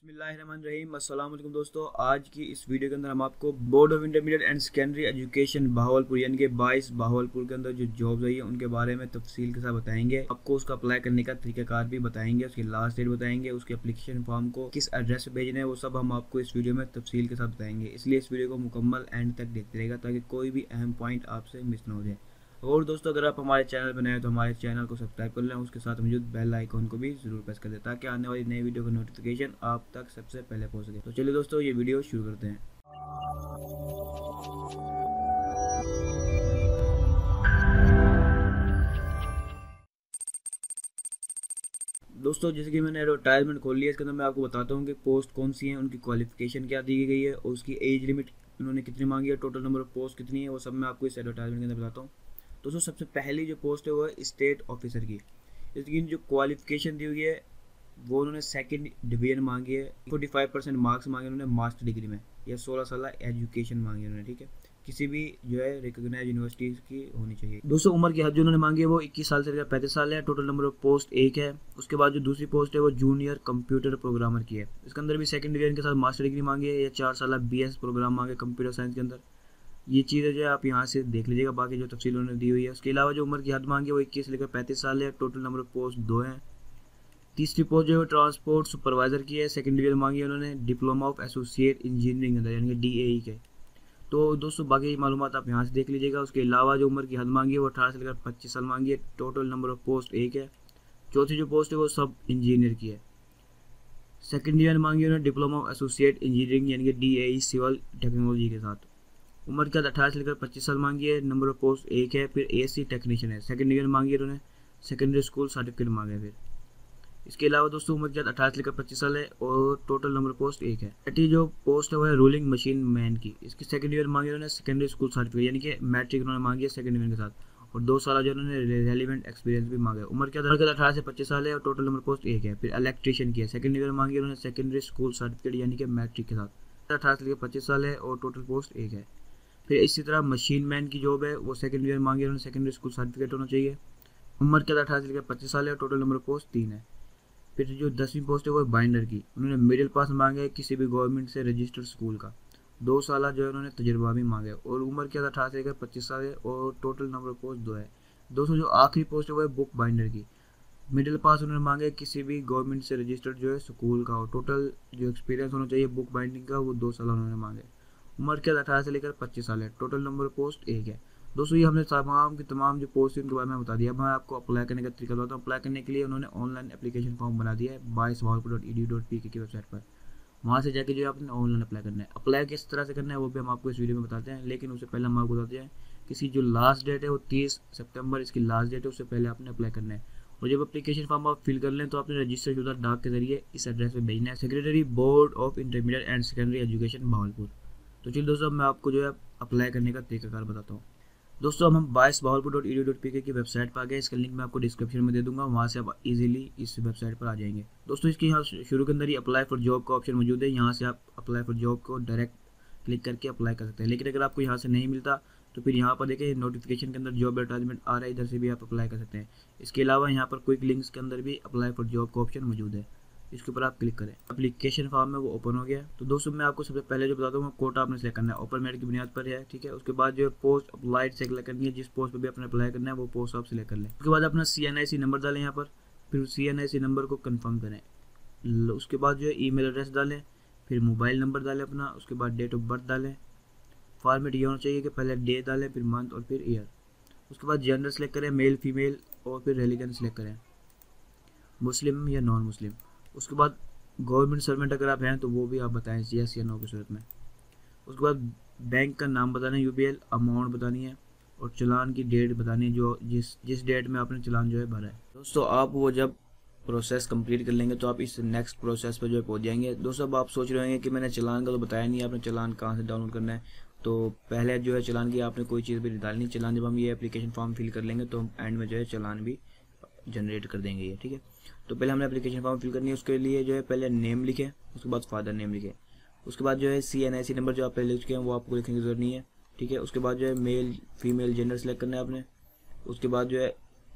बिस्मिल्लाहिर्रहमानिर्रहीम। अस्सलाम वालेकुम दोस्तों, आज की इस वीडियो के अंदर हम आपको board of intermediate and secondary education Bahawalpur यानी कि 22 बहावलपुर के अंदर जो जॉब्स आई है उनके बारे में तफसील के साथ बताएंगे। आपको उसका अप्लाई करने का तरीकाकार भी बताएंगे, उसकी लास्ट डेट बताएंगे, उसके एप्लीकेशन फॉर्म को किस एड्रेस पे भेजना है वो सब हम आपको इस वीडियो में तफसील के साथ बताएंगे। इसलिए इस वीडियो को मुकम्मल एंड तक देखते रहेगा ताकि कोई भी अहम पॉइंट आपसे मिस ना हो जाए। और दोस्तों, अगर आप हमारे चैनल पर नए हैं तो हमारे चैनल को सब्सक्राइब कर लें, उसके साथ मौजूद बेल आइकन को भी ज़रूर प्रेस कर दें ताकि आने वाली नई वीडियो का नोटिफिकेशन आप तक सबसे पहले पहुंच सके। तो चलिए दोस्तों, ये वीडियो शुरू करते हैं। दोस्तों, जैसे कि मैंने एडवर्टाइजमेंट खोल लिया, इसके अंदर मैं आपको बताता हूँ कि पोस्ट कौन सी है, उनकी क्वालिफिकेशन क्या दी गई है और उसकी एज लिमिट उन्होंने कितनी मांगी है, टोटल नंबर ऑफ पोस्ट कितनी है, वो सब मैं आपको इस एडवर्टाइजमेंट के अंदर बताता हूँ। दोस्तों, सबसे पहली जो पोस्ट है वो है स्टेट ऑफिसर की। इसकी जो क्वालिफिकेशन दी हुई है वो उन्होंने सेकंड डिवीजन मांगी है, 45% मार्क्स मांगे उन्होंने मास्टर डिग्री में, या 16 साल एजुकेशन मांगी उन्होंने, ठीक है। किसी भी जो है रिकॉग्नाइज यूनिवर्सिटी की होनी चाहिए। दोस्तों, उम्र की हद जो उन्होंने मांगी है वो 21 साल से लेकर 35 साल है। टोटल नंबर ऑफ पोस्ट 1 है। उसके बाद जो दूसरी पोस्ट है वो जूनियर कंप्यूटर प्रोग्रामर की है। इसके अंदर भी सेकंड डिवीजन के साथ मास्टर डिग्री मांगी है, या 4 साल BS प्रोग्राम मांगे कंप्यूटर साइंस के अंदर। ये चीज़ें जो है आप यहाँ से देख लीजिएगा, बाकी जो तफसील उन्होंने दी हुई है। उसके अलावा जो उम्र की हद मांगी है वो 21 से लेकर 35 साल है। टोटल नंबर ऑफ पोस्ट 2 हैं। तीसरी पोस्ट जो है ट्रांसपोर्ट सुपरवाइजर की है। सेकंड डिवीजन मांगी है उन्होंने डिप्लोमा ऑफ एसोसिएट इंजीनियरिंग अंदर, यानी कि DAE के। तो दोस्तों, बाकी मालूमात आप यहाँ से देख लीजिएगा। उसके अलावा जो उम्र की हद मांगी है वो 18 से लेकर 25 साल मांगी है। टोटल नंबर ऑफ पोस्ट 1 है। चौथी जो पोस्ट है वो सब इंजीनियर की है। सेकंड डिवीजन मांगी है उन्होंने डिप्लोमा ऑफ एसोसिएट इंजीनियरिंग यानी कि DAE सिविल टेक्नोलॉजी के साथ। उम्र के 18 से लेकर 25 साल मांगी है। नंबर ऑफ पोस्ट 1 है। फिर AC टेक्नीशियन है। सेकंड डिवीजन मांगी है उन्होंने, सेकेंडरी स्कूल सर्टिफिकेट मांगे। फिर इसके अलावा दोस्तों उम्र के 18 से लेकर 25 साल है और टोटल नंबर पोस्ट 1 है। छठी जो पोस्ट है वो है रोलिंग मशीन मैन की। इसकी सेकंड ईयर मांगी उन्होंने सेकेंडरी स्कूल सर्टिफिकेट यानी कि मैट्रिक उन्होंने मांगी है सेकंड ईयर के साथ, और 2 साल जो उन्होंने रेलिवेंट एक्सपीरियंस भी मांगा है। उम्र के 18 से 25 साल है और टोटल नंबर पोस्ट 1 है। फिर इलेक्ट्रीशियन की है। सेकंड ईयर मांगी उन्होंने सेकेंडरी स्कूल सर्टिफिकेट यानी कि मैट्रिक के साथ। 18 से लेकर 25 साल है और टोटल पोस्ट 1 है। फिर इसी तरह मशीन मैन की जॉब है वो सेकंड ईयर मांगी उन्होंने सेकेंडरी स्कूल सर्टिफिकेट होना चाहिए। उम्र के 18 से लेकर 25 साल है और टोटल नंबर पोस्ट 3 है। फिर जो 10वीं पोस्ट है वो बाइंडर की। उन्होंने मिडिल पास मांगा है किसी भी गवर्नमेंट से रजिस्टर्ड स्कूल का। 2 साल जो है उन्होंने तजुर्बा भी मांगा है, और उम्र के 18 से लेकर 25 साल है और टोटल नंबर पोस्ट 2 है। दोस्तों, जो आखिरी पोस्ट है वो है बुक बाइंडर की। मिडिल पास उन्होंने मांगा है किसी भी गवर्नमेंट से रजिस्टर्ड जो है स्कूल का, और टोटल जो एक्सपीरियंस होना चाहिए बुक बाइंडिंग का वो 2 साल उन्होंने मांगे। उम्र के 18 से लेकर 25 साल है। टोटल नंबर पोस्ट 1 है। दोस्तों, ये हमने तमाम की तमाम जो पोस्ट है उनके बारे में बता दिया। मैं आपको अप्लाई करने का तरीका बताता हूँ। अप्लाई करने के लिए उन्होंने ऑनलाइन एप्लीकेशन फॉर्म बना दिया है 22bhavalpur.edu.pk की वेबसाइट पर। वहाँ से जाके जो है आपने ऑनलाइन अप्लाई करना है। अप्लाई किस तरह से करना है वो भी हम आपको इस वीडियो में बताते हैं, लेकिन उससे पहले हम आपको बताते हैं किसी जो लास्ट डेट है वो 30 सितंबर इसकी लास्ट डेट है, उससे पहले आपने अप्लाई करना है। और जब एप्लीकेशन फॉर्म आप फिल कर लें तो आपने रजिस्टर शुदा डाक के जरिए इस एड्रेस पर भेजना है, secretary board of intermediate and secondary education Bahawalpur. तो चलिए दोस्तों, मैं आपको जो है अप्लाई करने का तरीकाकार बताता हूँ। दोस्तों, हम 22bhavalpur.edu.pk की वेबसाइट पर आ गए। इसका लिंक मैं आपको डिस्क्रिप्शन में दे दूंगा, वहाँ से आप इजीली इस वेबसाइट पर आ जाएंगे। दोस्तों, इसके यहाँ शुरू के अंदर ही अप्लाई फॉर जॉब का ऑप्शन मौजूद है। यहाँ से आप अप्लाई फॉर जॉब को डायरेक्ट क्लिक करके अप्लाई कर सकते हैं। लेकिन अगर आपको यहाँ से नहीं मिलता तो फिर यहाँ पर देखिए नोटिफिकेशन के अंदर जॉब एडवर्टाइजमेंट आ रहा है, इधर से भी आप अप्लाई कर सकते हैं। इसके अलावा यहाँ पर क्विक लिंक्स के अंदर भी अप्लाई फॉर जॉब का ऑप्शन मौजूद है, इसके ऊपर आप क्लिक करें। एप्लीकेशन फॉर्म में वो ओपन हो गया। तो दोस्तों, मैं आपको सबसे पहले जो बताता हूँ कोटा आपने सेलेक्ट करना है, ओपन मेरिट की बुनियाद पर है, ठीक है। उसके बाद जो पोस्ट अप्लाइड सेलेक्ट करनी है, जिस पोस्ट पर भी आपने अप्लाई करना है वो पोस्ट आप सिलेक्ट कर लें। उसके बाद अपना CNIC नंबर डालें यहाँ पर, फिर CNIC नंबर को कन्फर्म करें। उसके बाद जो है ईमेल एड्रेस डालें, फिर मोबाइल नंबर डालें अपना, उसके बाद डेट ऑफ बर्थ डालें। फॉर्मेट ये होना चाहिए कि पहले डे डालें, फिर मंथ और फिर ईयर। उसके बाद जेंडर सेलेक्ट करें, मेल फीमेल, और फिर रिलीजन सेलेक्ट करें, मुस्लिम या नॉन मुस्लिम। उसके बाद गवर्नमेंट सर्वेंट अगर आप हैं तो वो भी आप बताएं यस या नो की सूरत में। उसके बाद बैंक का नाम बताना है, UBL अमाउंट बतानी है, और चलान की डेट बतानी है, जो जिस डेट में आपने चलान जो है भरा है। दोस्तों, आप वो जब प्रोसेस कंप्लीट कर लेंगे तो आप इस नेक्स्ट प्रोसेस पर जो है पहुंच जाएंगे। दोस्तों, अब आप सोच रहे होंगे कि मैंने चलान का तो बताया नहीं, आपने चलान कहाँ से डाउनलोड करना है। तो पहले जो है चलान की आपने कोई चीज़ भी डालनी। चलान जब हम ये एप्लीकेशन फॉर्म फिल कर लेंगे तो हम एंड में जो है चलान भी जनरेट कर देंगे ये, ठीक है। तो पहले हमने एप्लीकेशन फॉर्म फिल करनी है। उसके लिए जो है पहले नेम लिखें, उसके बाद फादर नेम लिखें। उसके बाद जो है CNIC नंबर जो आप पहले लिख चुके हैं वो आपको लिखने की जरूरत नहीं है, ठीक है। उसके बाद जो है मेल फीमेल जेंडर सेलेक्ट करना है आपने। उसके बाद जो है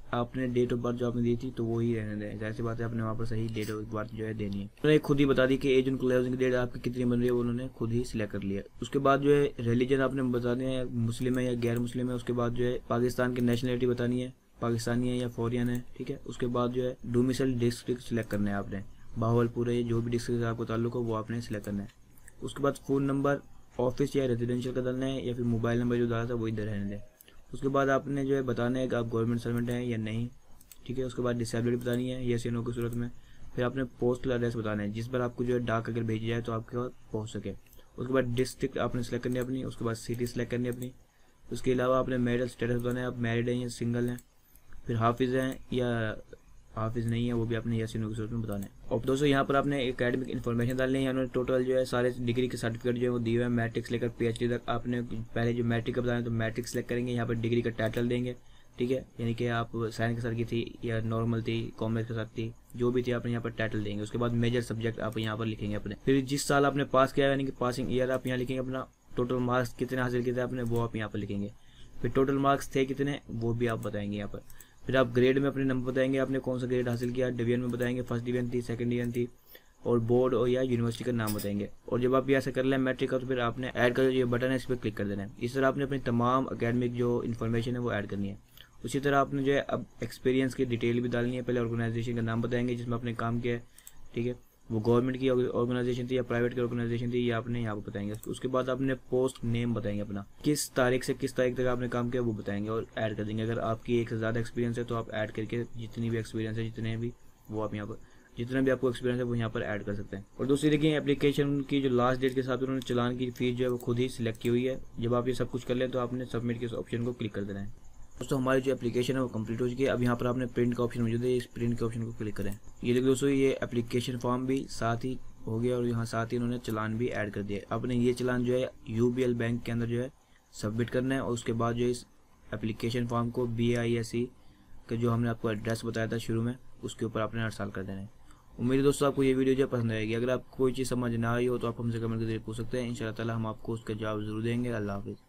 आपने डेट ऑफ बर्थ जो आपने दी थी तो वो ही रहने दें। जाहिर सी बात है आपने वहाँ पर सही डेट ऑफ बर्थ जो है देनी है। उन्होंने खुद ही बता दी कि एज उन क्लोजिंग डेट आपकी कितनी बन रही है, उन्होंने खुद ही सिलेक्ट कर लिया। उसके बाद जो है रिलीजन आपने बता दिया है, मुस्लिम है या गैर मुस्लिम है। उसके बाद जो है पाकिस्तान की नेशनलिटी बतानी है, पाकिस्तानी है या फॉरियन है, ठीक है। उसके बाद जो है डोमिसाइल डिस्ट्रिक्ट सिलेक्ट करना है आपने, भावलपुर है, जो भी डिस्ट्रिक्ट से आपको ताल्लुक हो वो आपने सिलेक्ट करना है। उसके बाद फ़ोन नंबर ऑफिस या रेजिडेंशियल का डालना है, या फिर मोबाइल नंबर जो डाला था वही रहने दें। उसके बाद आपने जो है बताना है कि आप गवर्नमेंट सर्वेंट हैं या नहीं, ठीक है। उसके बाद डिसेबिलिटी बतानी है यस या नो की सूरत में। फिर आपने पोस्टल एड्रेस बताना है जिस पर आपको जो है डाक अगर भेजी जाए तो आपके पास पहुँच सके। उसके बाद डिस्ट्रिक्ट आपने सेलेक्ट करनी है अपनी। उसके बाद सिटी सेलेक्ट करनी है अपनी। उसके अलावा आपने मैरिटल स्टेटस बताना है, आप मैरिड हैं या सिंगल हैं। फिर हाफिज़ हैं या हाफिज़ नहीं है, वो भी आपने यस या नो की सूरत में बताना है। और दोस्तों यहाँ पर आपने एकेडमिक इन्फॉर्मेशन डालनी है। उन्होंने टोटल जो है सारे डिग्री के सर्टिफिकेट जो है वो दिए हुए हैं, मैट्रिक से लेकर PhD तक। आपने पहले जो मैट्रिक का बताना है तो मैट्रिक सेलेक्ट करेंगे, यहाँ पर डिग्री का टाइटल देंगे, ठीक है। यानी कि आप साइंस के साथ की थी या नॉर्मल थी, कॉमर्स के साथ थी, जो भी थी आपने यहाँ पर टाइटल देंगे। उसके बाद मेजर सब्जेक्ट आप यहाँ पर लिखेंगे अपने। फिर जिस साल आपने पास किया यानी कि पासिंग ईयर आप यहाँ लिखेंगे अपना। टोटल मार्क्स कितने हासिल किए थे आपने वो आप यहाँ पर लिखेंगे। फिर टोटल मार्क्स थे कितने वो भी आप बताएंगे यहाँ पर। फिर आप ग्रेड में अपने नंबर बताएंगे, आपने कौन सा ग्रेड हासिल किया। डिवीजन में बताएंगे, फर्स्ट डिवीजन थी, सेकंड डिवीजन थी, और बोर्ड और या यूनिवर्सिटी का नाम बताएंगे। और जब आप ये ऐसा कर लें मैट्रिक का तो फिर आपने ऐड का जो ये बटन है इस पर क्लिक कर देना है। इस तरह आपने अपनी तमाम एकेडमिक जो इन्फॉर्मेशन है वो ऐड करनी है। उसी तरह आपने जो है अब एक्सपीरियंस की डिटेल भी डालनी है। पहले ऑर्गेनाइजेशन का नाम बताएंगे जिसमें आपने काम किया है, ठीक है। वो गवर्नमेंट की ऑर्गेनाइजेशन थी या प्राइवेट की ऑर्गेनाइजेशन थी, ये आपने यहाँ पर बताएंगे। उसके बाद आपने पोस्ट नेम बताएंगे अपना, किस तारीख से किस तारीख तक आपने काम किया वो बताएंगे और ऐड कर देंगे। अगर आपकी एक से ज़्यादा एक्सपीरियंस है तो आप ऐड करके जितनी भी एक्सपीरियंस है जितने भी वो आप यहाँ पर जितना भी आपको एक्सपीरियंस है वो यहाँ पर ऐड कर सकते हैं। और दूसरी देखिए एप्लीकेशन की जो लास्ट डेट के साथ उन्होंने चालान की फीस जो है वो खुद ही सिलेक्ट की हुई है। जब आप ये सब कुछ कर लें तो आपने सबमिट के ऑप्शन को क्लिक कर देना है। दोस्तों हमारी जो एप्लीकेशन है वो कंप्लीट हो चुकी है। अब यहाँ पर आपने प्रिंट का ऑप्शन मौजूद है, इस प्रिंट के ऑप्शन को क्लिक करें। ये देखिए दोस्तों ये एप्लीकेशन फॉर्म भी साथ ही हो गया और यहाँ साथ ही उन्होंने चालान भी ऐड कर दिया। आपने ये चालान जो है UBL बैंक के अंदर जो है सबमिट करना है और उसके बाद जो इस एप्लीकेशन फॉर्म को BISE का जो हमने आपको एड्रेस बताया था शुरू में उसके ऊपर आपने इंस्टॉल कर देना है। उम्मीद है दोस्तों आपको ये वीडियो जो पसंद आएगी। अगर आपको कोई चीज़ समझ ना आई हो तो आप हमसे कमेंट करके पूछ सकते हैं। इंशाअल्लाह ताला हम आपको उसका जवाब जरूर देंगे। अल्लाह हाफिज़।